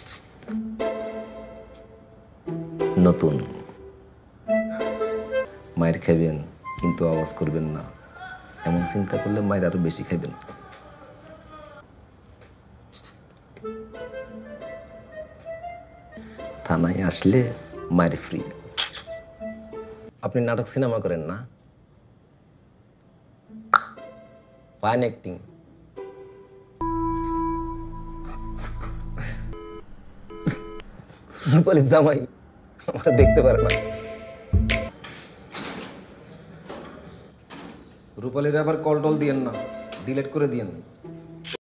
নতুন মায়ের খাবেন কিন্তু আওয়াজ করবেন না, এমন চিন্তা করলে মায়ের আরো বেশি খাবেন। থানায় আসলে মায়ের ফ্রি। আপনি নাটক সিনেমা করেন না? Fine acting. রূপালী জামাই আমরা দেখতে পারে না। রূপালীর আবার কল টল দিয়েন না, ডিলেট করে দিয়েন।